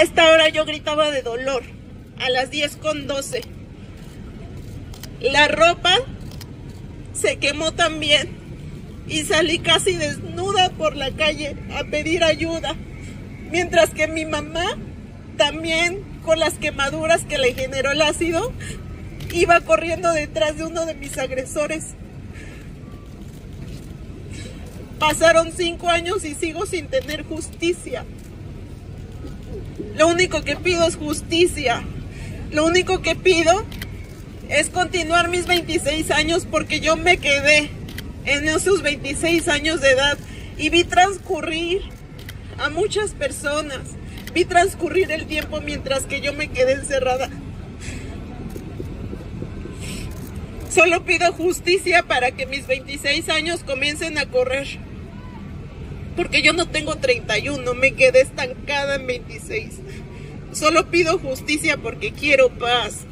A esta hora yo gritaba de dolor, a las 10:12. La ropa se quemó también y salí casi desnuda por la calle a pedir ayuda, mientras que mi mamá también, con las quemaduras que le generó el ácido, iba corriendo detrás de uno de mis agresores. Pasaron 5 años y sigo sin tener justicia. Lo único que pido es justicia. Lo único que pido es continuar mis 26 años, porque yo me quedé en esos 26 años de edad y vi transcurrir a muchas personas. Vi transcurrir el tiempo mientras que yo me quedé encerrada. Solo pido justicia para que mis 26 años comiencen a correr. Porque yo no tengo 31, me quedé estancada en 26. Solo pido justicia porque quiero paz.